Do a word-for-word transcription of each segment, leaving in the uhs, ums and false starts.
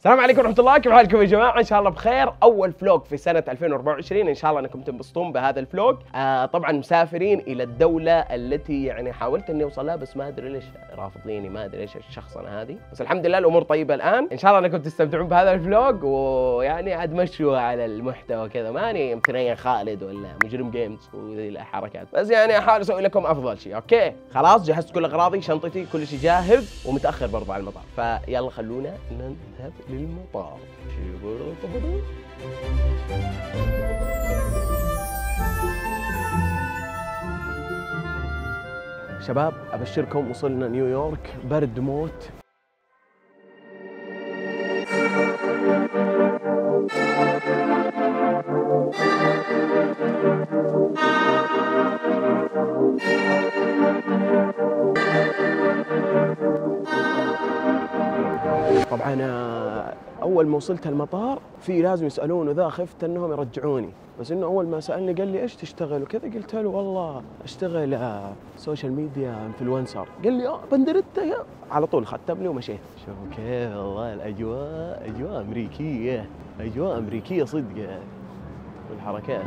السلام عليكم ورحمة الله، كيف حالكم يا جماعة؟ إن شاء الله بخير. أول فلوج في سنة ألفين وأربعة وعشرين، إن شاء الله أنكم تنبسطون بهذا الفلوج. آه طبعا مسافرين إلى الدولة التي يعني حاولت إني أوصل لها بس ما أدري ليش رافضيني، ما أدري ليش الشخصنة هذه، بس الحمد لله الأمور طيبة الآن. إن شاء الله أنكم تستمتعون بهذا الفلوج، ويعني عاد مشوا على المحتوى كذا، ماني مثنيا خالد ولا مجرم جيمز وذي الحركات، بس يعني أحاول أسوي لكم أفضل شيء. أوكي خلاص جهزت كل أغراضي، شنطتي كل شيء جاهز، ومتأخر برضه على المطار، فيلا خلونا نذهب للمطار. شباب ابشركم وصلنا نيويورك، برد موت. طبعا اول ما وصلت المطار في لازم يسالونه ذا، خفت انهم يرجعوني، بس انه اول ما سالني قال لي ايش تشتغل وكذا، قلت له والله اشتغل سوشيال ميديا انفلونسر. قال لي اه بندرتا يا، على طول ختم لي ومشيت. شوفوا كيف والله الاجواء، اجواء امريكيه، اجواء امريكيه صدق والحركات.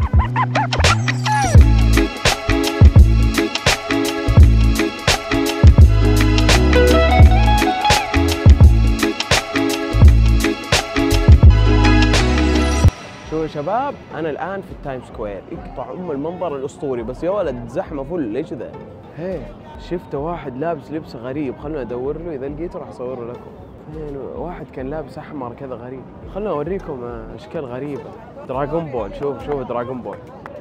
شوفوا شباب انا الان في التايم سكوير، يقطع ام المنظر الاسطوري، بس يا ولد زحمه فل. ايش ذا؟ هي شفت واحد لابس لبس غريب، خلنا ادور له، اذا لقيته راح اصوره لكم. فين واحد كان لابس احمر كذا غريب، خلنا اوريكم اشكال غريبه. دراغون بول، شوف شوف دراغون بول.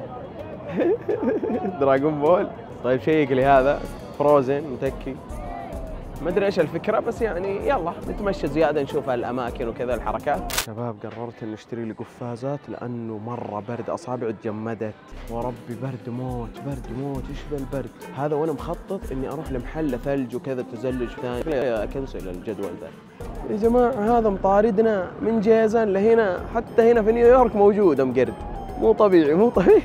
دراغون بول. طيب شيك لي هذا فروزن متكي، ما ادري ايش الفكره، بس يعني يلا نتمشى زياده نشوف الاماكن وكذا الحركات. شباب قررت اني اشتري لي قفازات لانه مره برد، اصابعي تجمدت وربي برد موت، برد موت. ايش ذا البرد هذا؟ وانا مخطط اني اروح لمحل ثلج وكذا تزلج ثاني، اكنسل الجدول ذا. يا جماعه هذا مطاردنا من جيزان لهنا، حتى هنا في نيويورك موجود مقرد، مو طبيعي مو طبيعي.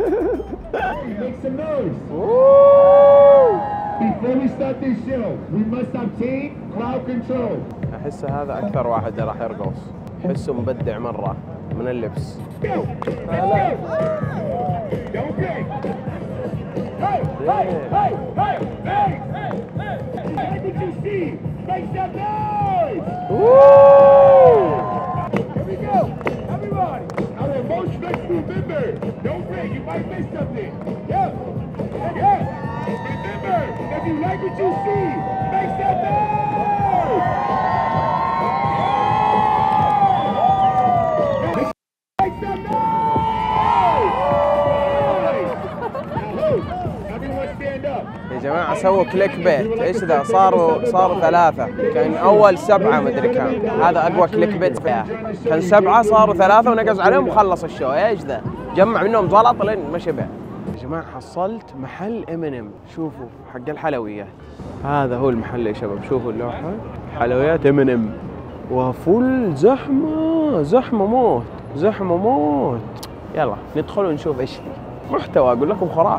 Before we start this show, we must obtain crowd control. أحس هذا أكثر واحد راح يرقص، أحسه مبدع مرة من اللبس. Go! Let's go! Don't break! Hey! Hey! Hey! Hey! Hey! Hey! What did you see? Make some noise! Woo! Here we go! Everybody! Our most respectful member! Don't break, you might miss something! Yeah! Yeah! Remember, if you like what you see, make some noise! Make some noise! Everyone stand up. يا جماعة سووا كليك بيت، ايش ذا؟ صاروا صاروا ثلاثة، كان أول سبعة مدري كم، هذا أقوى كليك بيت فيها، كان سبعة صاروا ثلاثة ونقز عليهم وخلص الشو. ايش ذا؟ جمع منهم زلط لين ما شبع. يا جماعة حصلت محل ام ان ام، شوفوا حق الحلويات، هذا هو المحل يا شباب، شوفوا اللوحة، حلويات ام ان ام، وفل زحمة، زحمة موت، زحمة موت. يلا ندخل ونشوف ايش فيه. محتوى اقول لكم خرافي.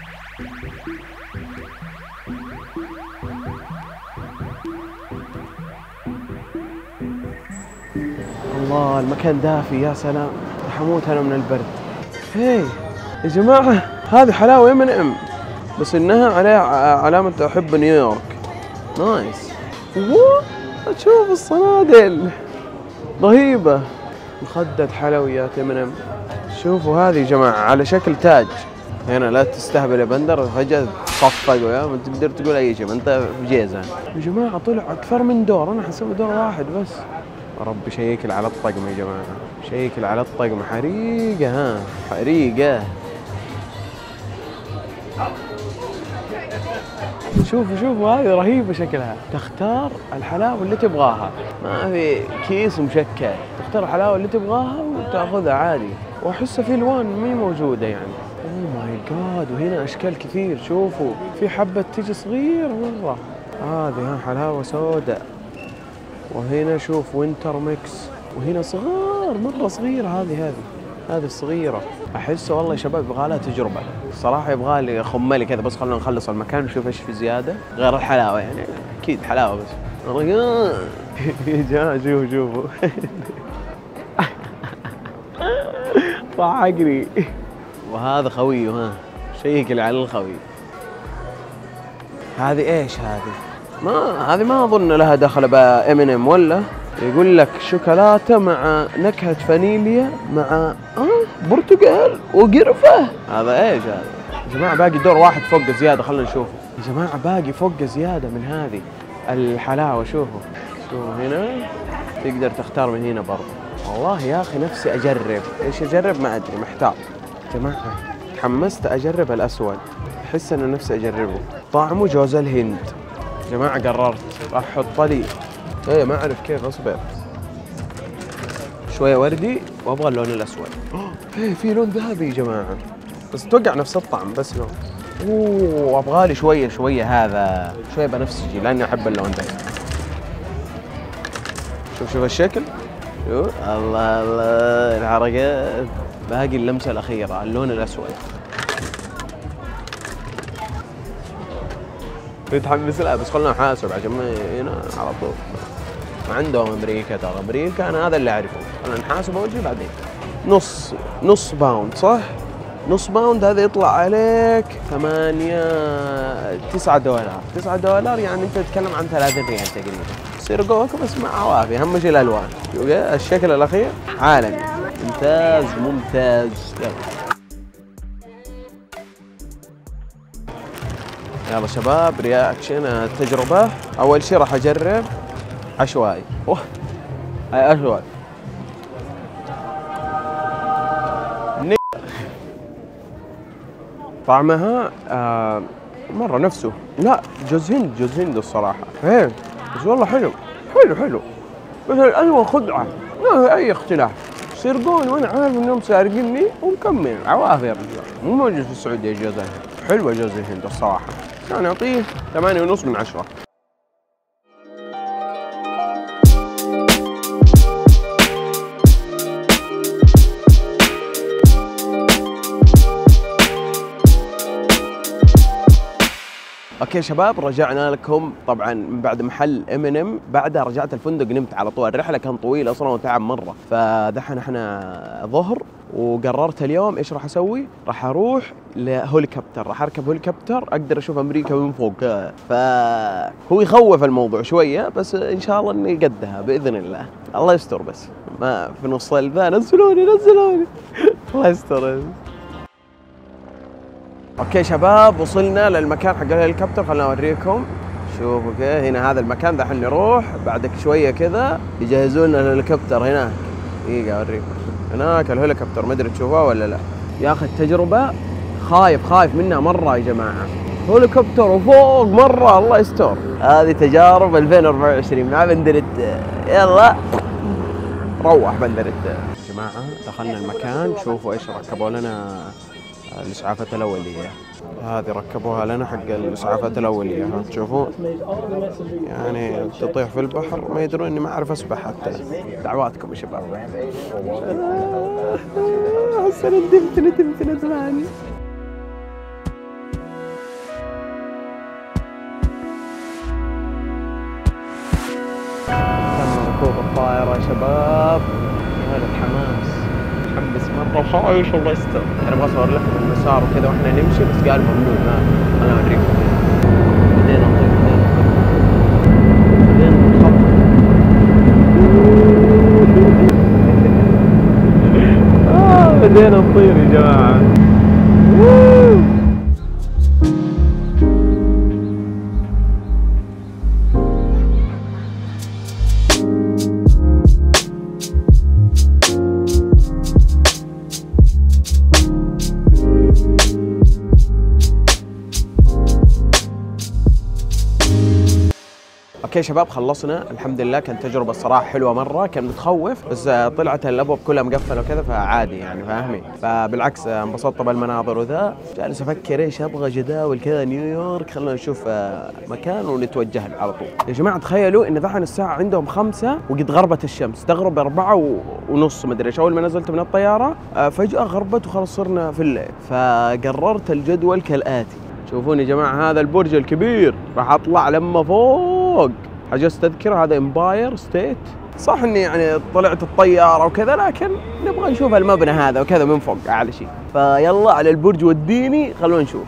الله المكان دافي، يا سلام، حموت انا من البرد. هي يا جماعة هذه حلاوة ام ان ام، بس انها عليها علامة احب نيويورك. نايس. ووو شوف الصنادل رهيبة، مخدة حلويات ام ان ام. شوفوا هذه يا جماعة على شكل تاج، هنا لا تستهبل يا بندر، فجأة صفقوا يا ما تقدر تقول اي شيء، انت في جيزان. يا جماعة طلع اكثر من دور، انا حسوي دور واحد بس. ربي شيكل على الطقم يا جماعة، شيكل على الطقم، حريقة ها حريقة. شوفوا شوفوا هذه رهيبة شكلها، تختار الحلاوة اللي تبغاها، ما في كيس مشكل، تختار الحلاوة اللي تبغاها وتاخذها عادي، واحسها في الوان مي موجودة يعني. اوه ماي جاد، وهنا اشكال كثير، شوفوا في حبة تيجي صغيرة مرة، هذه ها حلاوة سوداء، وهنا شوف وينتر ميكس، وهنا صغار مرة صغيرة، هذه هذه هذه الصغيرة. أحس والله يا شباب يبغى لها تجربة صراحة، يبغى لي خملي كذا، بس خلونا نخلص المكان ونشوف ايش في زيادة غير الحلاوة، يعني أكيد حلاوة بس. ريان يا جماعة شوفوا شوفوا ضحكني. وهذا خوي ها، شيك اللي على الخوي. هذه ايش هذه؟ ما هذه ما اظن لها دخل بام ان ام ولا؟ يقول لك شوكولاته مع نكهه فانيليا مع اه برتقال وقرفه. هذا ايش هذا؟ يا جماعه باقي دور واحد فوق زياده، خلينا نشوفه. يا جماعه باقي فوق زياده من هذه الحلاوه. شوفوا شوفوا هنا تقدر تختار من هنا برضه. والله يا اخي نفسي اجرب، ايش اجرب ما ادري، محتار. يا جماعه تحمست اجرب الاسود، احس انه نفسي اجربه. طعمه جوز الهند. يا جماعه قررت راح احط لي ايه ما اعرف كيف، اصبر شويه وردي وابغى اللون الاسود. ايه في لون ذهبي يا جماعه، بس اتوقع نفس الطعم بس لون. اوه ابغى لي شويه شويه هذا شويه بنفسجي لاني احب اللون ده. شوف شوف الشكل، شوف الله الله الحركات. باقي اللمسه الاخيره اللون الاسود. متحمس لها بس خلنا نحاسب عشان ما هنا على طول. ما عندهم امريكا ترى، امريكا انا هذا اللي اعرفه. خلنا نحاسب اول شيء بعدين. نص نص باوند صح؟ نص باوند هذا يطلع عليك ثمانية تسعة دولار، تسعة دولار يعني انت تتكلم عن ثلاثين ريال تقريبا. يصير جوك بس مع عوافي، اهم شيء الالوان. شوف الشكل الاخير عالمي ممتاز ممتاز. يلا يلا شباب رياكشن التجربة. أول شيء راح أجرب عشوائي. أوه هاي أسود. طعمها آه مرة نفسه، لا جوز هند جوز هند الصراحة. ايه بس والله حلو حلو حلو، بس الألوان خدعة ما في أي اختلاف. سيرقون وأنا عارف إنهم سارقيني ومكمل عوافي يا رجال. مو موجود في السعودية جوز الهند، حلوة جوز الهند الصراحة. أنا أعطيه ثمانية ونص من عشرة. اوكي شباب رجعنا لكم طبعا من بعد محل ام ان ام. بعدها رجعت الفندق نمت على طول، الرحله كان طويله اصلا وتعب مره. فدحين احنا ظهر وقررت اليوم ايش راح اسوي؟ راح اروح لهوليكوبتر، راح اركب هوليكوبتر اقدر اشوف امريكا من فوق. فهو يخوف الموضوع شويه بس ان شاء الله اني قدها باذن الله. الله يستر بس ما في نص ذا نزلوني نزلوني الله يستر. اوكي شباب وصلنا للمكان حق الهليكوبتر، خلنا اوريكم. شوفوا كذا هنا هذا المكان دحين نروح بعدك شويه كذا يجهزون لنا الهليكوبتر هناك. دقيقه اوريكم هناك الهليكوبتر، ما ادري تشوفوه ولا لا. يا اخي التجربه خايف خايف منها مره يا جماعه. هليكوبتر وفوق مره الله يستر. هذه تجارب ألفين وأربعة وعشرين مع بندرة. يلا روح بندرة يا جماعه. دخلنا المكان، شوفوا ايش ركبوا لنا الإسعافات الأولية. هذه ركبوها لنا حق الإسعافات الأولية، ها تشوفون يعني تطيح في البحر ما يدرون إني ما أعرف أسبح حتى. دعواتكم يا شباب. هسه ندمت ندمت ندماني. تم ركوب الطائرة يا شباب. هذا الحماس متحمس مرة خايف الله يستر. أنا أبغى أصور لكم المسار وكذا وإحنا نمشي بس قال ممنوع. ما أنا أوريكم. بدينا نطير بدينا نطير بدينا نخبط. آه بدينا نطير يا جماعة. اوكي شباب خلصنا الحمد لله. كانت تجربه الصراحه حلوه مره، كان متخوف بس طلعت الابواب كلها مقفله وكذا فعادي يعني فاهمين. فبالعكس انبسطت بالمناظر وذا. جالس افكر ايش ابغى جداول كذا نيويورك، خلينا نشوف مكان ونتوجه له على طول. يا جماعه تخيلوا ان ذحين الساعه عندهم خمسة وقد غربت الشمس، تغرب أربعة ونص مدري ايش. اول ما نزلت من الطياره فجاه غربت وخلاص صرنا في الليل. فقررت الجدول كالاتي. شوفون يا جماعه هذا البرج الكبير راح اطلع لما فوق حجزت تذكرة. هذا امباير ستيت. صح اني يعني طلعت الطيارة وكذا، لكن نبغى نشوف المبنى هذا وكذا من فوق اعلى شيء. فيلا على البرج وديني، خلونا نشوف.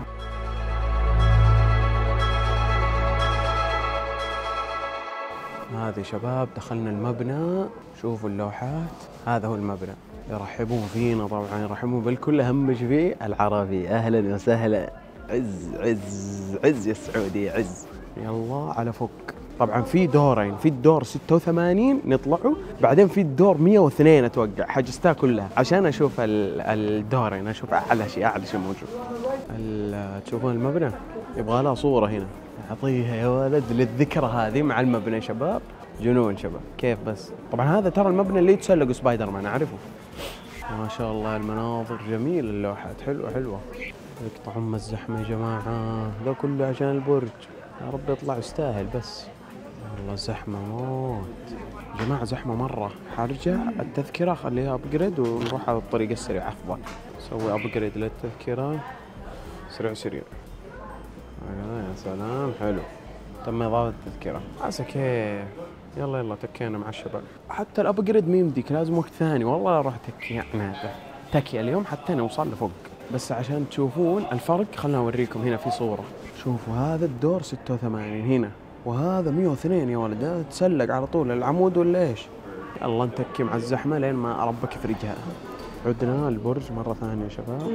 هذه شباب دخلنا المبنى، شوفوا اللوحات. هذا هو المبنى، يرحبون فينا طبعا، يرحبون بالكل. اهم شيء فيه العربي. اهلا وسهلا. عز عز عز يا السعودية عز. يلا على فوق. طبعا في دورين، في الدور ستة وثمانين نطلعوا، بعدين في الدور مئة واثنين اتوقع، حجزتها كلها عشان اشوف الدورين، اشوف اعلى شيء اعلى شيء موجود. تشوفون المبنى؟ يبغى لها صورة هنا، اعطيها يا ولد للذكرى هذه مع المبنى. شباب جنون شباب، كيف بس. طبعا هذا ترى المبنى اللي يتسلق سبايدر مان، اعرفه. ما شاء الله المناظر جميلة، اللوحات حلوة حلوة. يقطعون من الزحمة يا جماعة، ذا كله عشان البرج. يا رب يطلع يستاهل بس. والله زحمة موت يا جماعة، زحمة مرة. حرجع التذكرة خليها ابجريد ونروح على الطريق السريع أفضل. سوي ابجريد للتذكرة سريع سريع. يا سلام حلو، تم إضافة التذكرة. عسى كيف. يلا يلا تكينا مع الشباب. حتى الابجريد ما يمديك، لازم وقت ثاني. والله لا اروح تكي يعني تكي اليوم حتى نوصل لفوق. بس عشان تشوفون الفرق خلنا اوريكم هنا في صورة. شوفوا هذا الدور ستة وثمانين هنا، وهذا مئة واثنين يا ولد. تسلق على طول العمود ولا ايش؟ يلا نتكي مع الزحمة لين ما ربك يفرجها. عدنا البرج مرة ثانية يا شباب.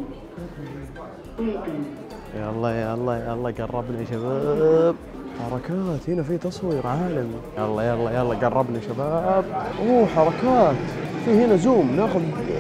يلا يلا يلا قربنا يا شباب. حركات هنا، في تصوير عالمي. يلا يلا يلا قربنا يا شباب. اوه حركات، في هنا زوم ناخذ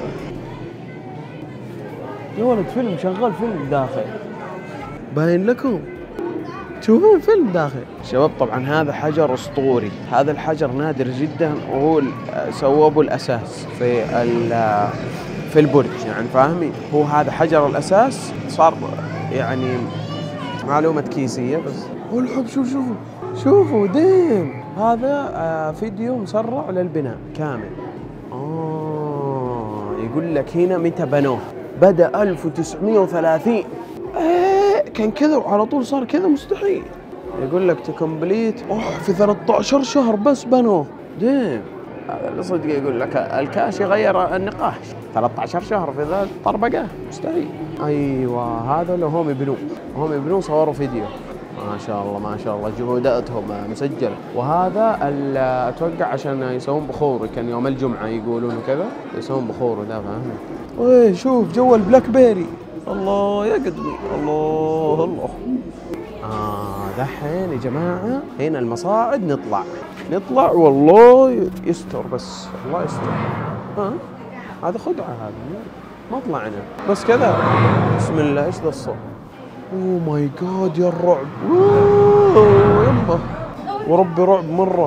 يا ولد. فيلم شغال، فيلم داخل باين لكم، تشوفون فيلم داخل شباب. طبعا هذا حجر اسطوري، هذا الحجر نادر جدا، وهو سووا الاساس في في البرج يعني، فاهمين؟ هو هذا حجر الاساس، صار يعني معلومة كيسية بس. والحب شوف شوفوا شوفوا ديم. هذا آه فيديو مسرع للبناء كامل. آه يقول لك هنا متى بنوه، بدأ ألف وتسعمئة وثلاثين. ايه كان كذا وعلى طول صار كذا، مستحيل. يقول لك تكمبليت اوه في ثلاثة عشر شهر بس بنوه. ديم هذا اللي صدق. يقول لك الكاش يغير النقاش. ثلاثة عشر شهر في ذا الطربقة، مستحيل. ايوه هذا اللي هم يبنون، هم يبنون صوروا فيديو. ما شاء الله ما شاء الله جهوداتهم مسجلة. وهذا اتوقع عشان يسوون بخور، كان يوم الجمعة يقولون كذا يسوون بخور وذا، فاهم؟ ايه شوف جو البلاك بيري. الله يا قدمي، الله الله. آه دحين يا جماعة هنا المصاعد، نطلع نطلع والله يستر، بس الله يستر. ها آه. هذا خدعة، هذا ما طلعنا بس كذا. بسم الله. ايش ذا الصوت؟ اوه ماي جاد يا الرعب. اوه يمه وربي رعب مرة.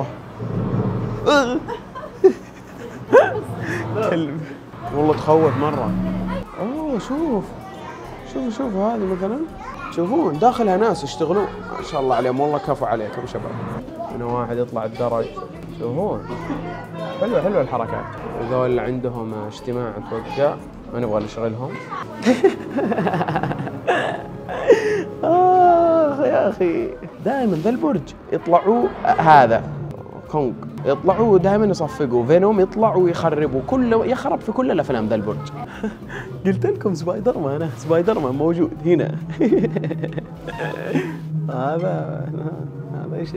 كلب والله تخوف مرة. اوه شوف شوف شوف هذه مثلا، تشوفون داخلها ناس يشتغلون، ما شاء الله عليهم، والله كفو عليكم شباب. هنا واحد يطلع الدرج، تشوفون حلوة حلوة الحركات. هذول اللي عندهم اجتماع اتوقع، ما نبغى نشغلهم. آخ يا أخي، دائما ذا البرج يطلعوا هذا كونغ، يطلعوا دائما يصفقوا. فينوم يطلعوا ويخربوا، كله يخرب في كل الأفلام ذا البرج. قلت لكم سبايدر مان، سبايدر مان موجود هنا. هذا هذا ايش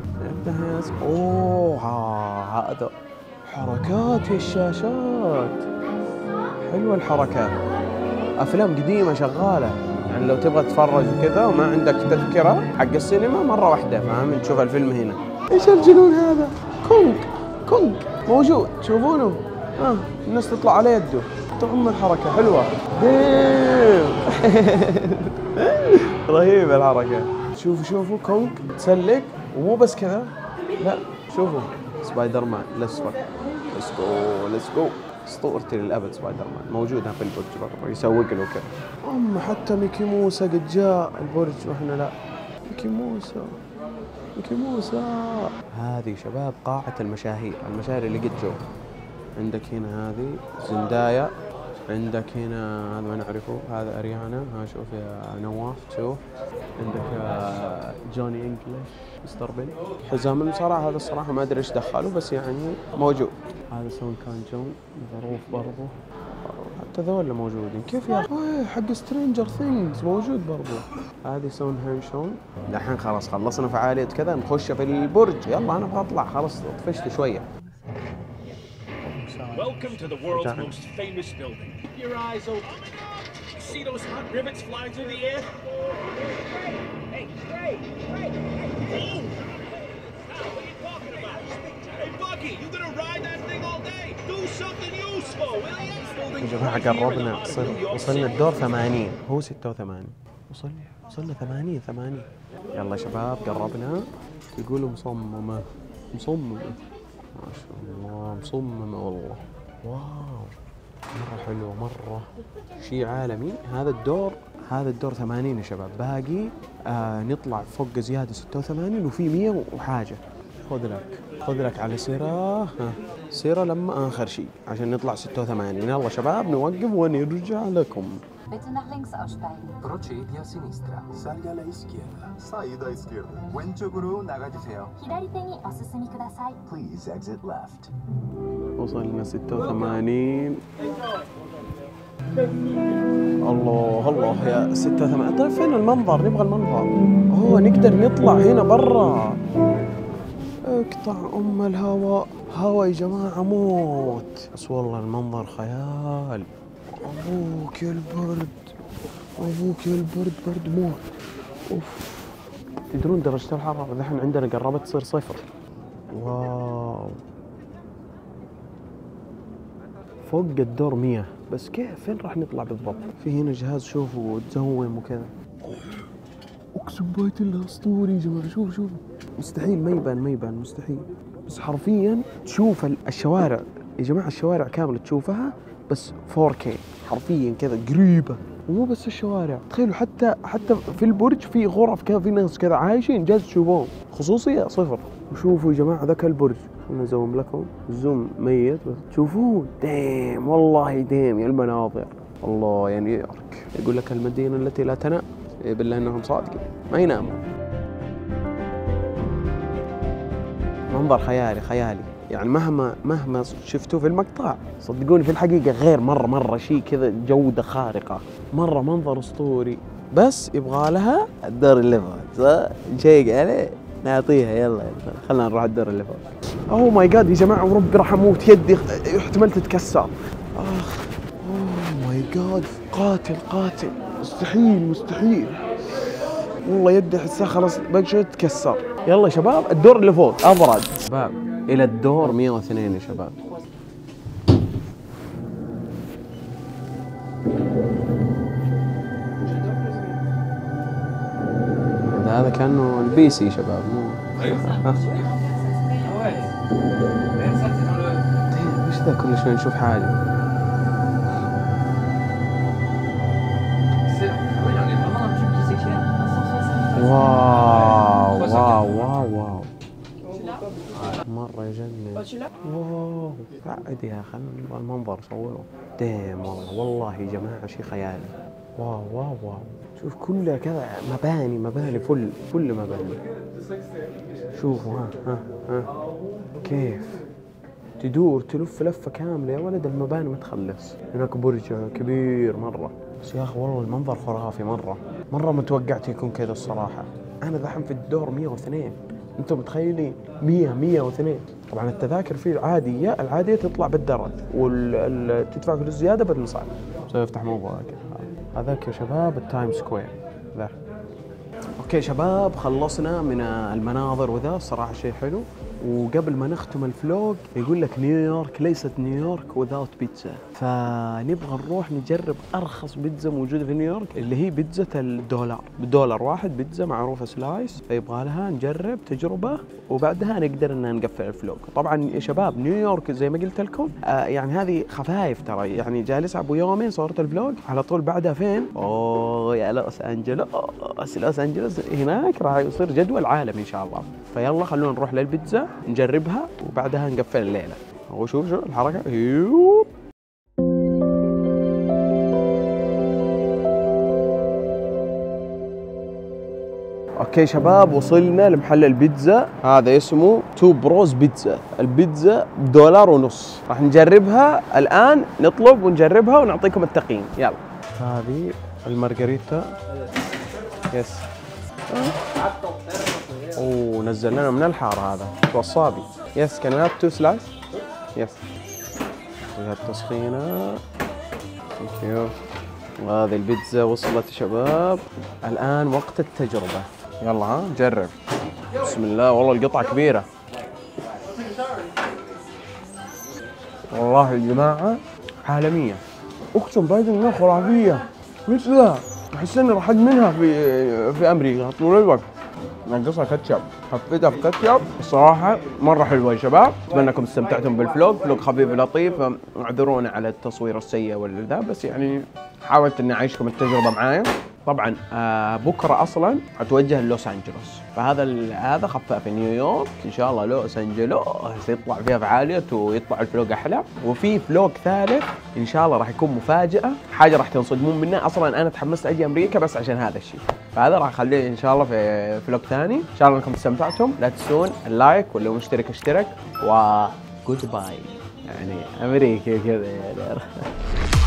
اوه هذا حركات يا الشاشات، حلوة الحركات. أفلام قديمة شغالة يعني، لو تبغى تتفرج وكذا وما عندك تذكرة حق السينما مرة واحدة، فاهم؟ تشوف الفيلم هنا. ايش الجنون هذا؟ كونغ كونغ موجود، تشوفونه؟ اه الناس تطلع على يده، تعم الحركة حلوة. ديم. رهيبة الحركة. شوفوا شوفوا كونغ تسلق، ومو بس كذا، لا شوفوا سبايدر مان الأصفر. ليتس جو ليتس جو. اسطورتي للأبد سبايدر مان، موجودة في البرج برضه، يسوق له كذا. أم حتى ميكي موسى قد جاء البرج واحنا لا. ميكي موسى ميكي موسى. هذه شباب قاعة المشاهير، المشاهير اللي قد جو. عندك هنا هذه زندايا، عندك هنا هذا ما نعرفه، هذا اريانا. ها شوف يا نواف، شوف عندك آه، جوني انجلش، مستر بن. حزام المصارعة هذا الصراحة ما ادري ايش دخله، بس يعني موجود. هذا سون كان جون ظروف برضه، حتى ذولا موجودين. كيف يا اخي حق سترينجر ثينجز موجود برضه. هذه سون هانشون. دحين خلاص خلصنا فعالية كذا، نخش في البرج. يلا انا ابغى اطلع، خلاص طفشت شوية. Welcome to the world's most famous building. Keep your eyes open. You see those hot rivets flying through the air? Hey, hey, hey, hey. What are you talking about? Hey, Bucky, you gonna ride that thing all day? Do something useful, will you? يا جماعة قربنا، وصلنا الدور ثمانين، هو ستة وثمانين. وصلنا وصلنا ثمانين ثمانين. يلا يا شباب قربنا. يقولوا مصممة مصممة ما شاء الله، مصممة والله. واو مرة حلوة، مرة شيء عالمي. هذا الدور هذا الدور ثمانين يا شباب، باقي آه نطلع فوق زيادة ستة وثمانين وفي مية وحاجة. خذ لك خذ لك على سيرة، ها سيرة لما آخر شيء عشان نطلع ستة وثمانين. يلا شباب نوقف ونرجع لكم. Bitte nach links aussteigen. Procedi a sinistra. Salga alla izquierda. Saída à esquerda. 왼쪽으로 나가주세요. 左手にお進みください. Please exit left. وصلنا ستة وثمانين. الله الله يا ستة وثمانين. طيب فين المنظر؟ نبغى المنظر. اوه نقدر نطلع هنا برا. اقطع ام الهواء، هواء يا جماعة موت. بس والله المنظر خيال. ابوك يا البرد، ابوك يا البرد، برد موت. اوف. تدرون درجة الحرارة الحين عندنا قربت تصير صفر. واو فوق الدور مية. بس كيف فين راح نطلع بالضبط؟ في هنا جهاز شوفوا تزوم وكذا. اقسم بيت الله اسطوري يا جماعة. شوف شوف مستحيل ما يبان ما يبان مستحيل. بس حرفيا تشوف الشوارع يا جماعة، الشوارع كاملة تشوفها بس فور كي حرفيا كذا قريبة. ومو بس الشوارع، تخيلوا حتى حتى في البرج في غرف كذا، في ناس كذا عايشين جالس تشوفون. خصوصية صفر. وشوفوا يا جماعة ذاك البرج، خلنا نزوم لكم. الزوم ميت بس تشوفون. ديم والله ديم يا المناظر. الله يعني نيويورك. يقول لك المدينة التي لا تنام. بالله انهم صادقين ما يناموا. منظر خيالي خيالي يعني، مهما مهما شفتوه في المقطع صدقوني في الحقيقة غير مرة مرة شيء كذا، جودة خارقة مرة، منظر اسطوري. بس يبغى لها الدور اللي فوق صح؟ نشيك عليه نعطيها. يلا يلا خلنا نروح الدور اللي فوق. اوه ماي جاد يا جماعة وربي راح اموت، يدي احتمال تتكسر. اخ اوه ماي جاد، قاتل قاتل مستحيل مستحيل والله، يدي احسها خلاص باقي شوي تتكسر. يلا يا شباب الدور اللي فوق ابرد. شباب الى الدور مية واثنين يا شباب. هذا كانه البي سي شباب مو ايش ذا كل شوي نشوف حاجه. واو واو واو واو مرة يجنن. واو قاعد يا خلنا نبغى المنظر صوره. ديم والله والله يا جماعة شيء خيالي. واو واو واو شوف كلها كذا مباني مباني فل فل مباني. شوفوا ها ها ها كيف تدور تلف لفة كاملة يا ولد، المباني ما تخلص. هناك برج كبير مرة. بس يا أخي والله المنظر خرافي مرة مرة، ما توقعت يكون كذا الصراحة. أنا ذحين في الدور مية واثنين، أنتم متخيلين مية مية واثنين. طبعا التذاكر فيه العادية العادية تطلع بالدرج، وتدفع فلوس زيادة بالمصعد. سيفتح موضوع هذاك يا شباب التايم سكوير ذا. اوكي شباب خلصنا من المناظر وذا، الصراحة شيء حلو. وقبل ما نختم الفلوج يقول لك نيويورك ليست نيويورك without بيتزا، فنبغى نروح نجرب ارخص بيتزا موجوده في نيويورك اللي هي بيتزا الدولار، بدولار واحد بيتزا معروفه سلايس، فيبغى لها نجرب تجربه وبعدها نقدر ان نقفل الفلوج. طبعا يا شباب نيويورك زي ما قلت لكم آه يعني هذه خفايف ترى، يعني جالس ابو يومين صورت الفلوج على طول بعدها فين؟ اوه يا لوس انجلوس. لوس انجلوس هناك راح يصير جدول عالمي ان شاء الله. فيلا خلونا نروح للبيتزا نجربها وبعدها نقفل الليلة. وشوف شوف الحركة. اوكي شباب، وصلنا لمحل البيتزا، هذا اسمه تو بروز بيتزا. البيتزا بدولار ونص، راح نجربها الان، نطلب ونجربها ونعطيكم التقييم. يلا هذه المارغريتا. يس. اوه نزل لنا من الحار هذا وصابي. يس كان هاف تو سلايس. يس التسخينه. ثانك يو. وهذه البيتزا وصلت شباب، الآن وقت التجربة. يلا ها نجرب. بسم الله، والله القطعة كبيرة والله يا جماعة، عالمية، اقسم بالله انها خرافية. بيتزا احس اني راح منها في في امريكا طول الوقت. نقصها كاتشب، حطيتها في كاتشب، الصراحة مرة حلوة يا شباب. اتمنى انكم استمتعتم بالفلوج، فلوج خفيف لطيف، اعذرونا على التصوير السيء ولا ذا، بس يعني حاولت اني اعيشكم التجربة معايا. طبعا آه بكرة اصلا اتوجه للوس انجلوس، فهذا هذا خفاف في نيويورك، ان شاء الله لوس انجلوس يطلع فيها فعالية ويطلع الفلوج احلى. وفي فلوج ثالث ان شاء الله راح يكون مفاجأة، حاجة راح تنصدمون منها. اصلا انا تحمست اجي امريكا بس عشان هذا الشيء، فهذا راح اخليه ان شاء الله في فلوج ثاني. ان شاء الله انكم استمتعتم، لا تنسون اللايك، واللي مشترك اشترك، و جود باي يعني امريكا كذا يعني.